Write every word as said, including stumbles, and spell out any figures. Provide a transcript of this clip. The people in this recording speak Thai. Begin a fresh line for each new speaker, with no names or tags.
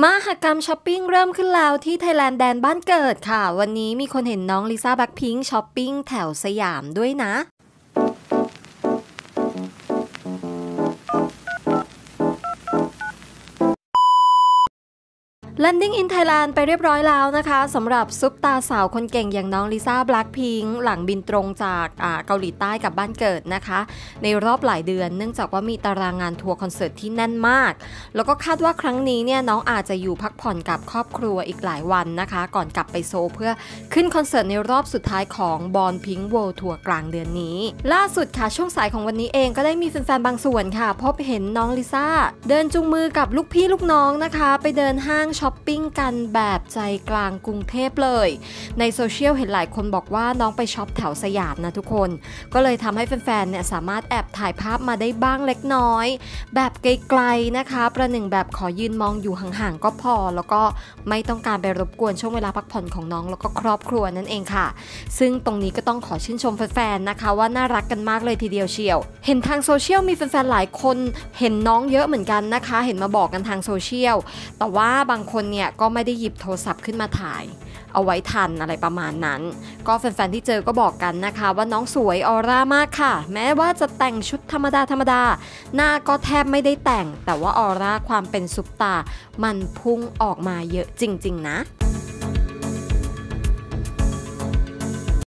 มหกรรมช้อปปิ้งเริ่มขึ้นแล้วที่ไทยแลนด์แดนบ้านเกิดค่ะวันนี้มีคนเห็นน้องลิซ่าแบล็คพิงค์ช้อปปิ้งแถวสยามด้วยนะ Landing in Thailand ไปเรียบร้อยแล้วนะคะสำหรับซุปตาสาวคนเก่งอย่างน้องลิซ่าแบล็คพิงค์หลังบินตรงจากเกาหลีใต้กับบ้านเกิดนะคะในรอบหลายเดือนเนื่องจากว่ามีตารางงานทัวร์คอนเสิร์ตที่แน่นมากแล้วก็คาดว่าครั้งนี้เนี่ยน้องอาจจะอยู่พักผ่อนกับครอบครัวอีกหลายวันนะคะก่อนกลับไปโซลเพื่อขึ้นคอนเสิร์ตในรอบสุดท้ายของบอลพิงค์เวิลด์ทัวร์กลางเดือนนี้ล่าสุดค่ะช่วงสายของวันนี้เองก็ได้มีแฟนๆบางส่วนค่ะพบเห็นน้องลิซ่าเดินจูงมือกับลูกพี่ลูกน้องนะคะไปเดินห้างช้อปปิ้งกันแบบใจกลางกรุงเทพเลยในโซเชียลเห็นหลายคนบอกว่าน้องไปช็อปแถวสยามนะทุกคนก็เลยทำให้แฟนๆเนี่ยสามารถแอบถ่ายภาพมาได้บ้างเล็กน้อยแบบไกลๆนะคะประหนึ่งแบบขอยืนมองอยู่ห่างๆก็พอแล้วก็ไม่ต้องการไปรบกวนช่วงเวลาพักผ่อนของน้องแล้วก็ครอบครัวนั่นเองค่ะซึ่งตรงนี้ก็ต้องขอชื่นชมแฟนๆนะคะว่าน่ารักกันมากเลยทีเดียวเชียวเห็นทางโซเชียลมีแฟนๆหลายคนเห็นน้องเยอะเหมือนกันนะคะเห็นมาบอกกันทางโซเชียลแต่ว่าบางคนเนี่ยก็ไม่ได้หยิบโทรศัพท์ขึ้นมาถ่ายเอาไว้ทันอะไรประมาณนั้นก็แฟนๆที่เจอก็บอกกันนะคะว่าน้องสวยออร่ามากค่ะแม้ว่าจะแต่งชุดธรรมดาธรรมดาหน้าก็แทบไม่ได้แต่งแต่ว่าออร่าความเป็นซุปตามันพุ่งออกมาเยอะจริงๆนะ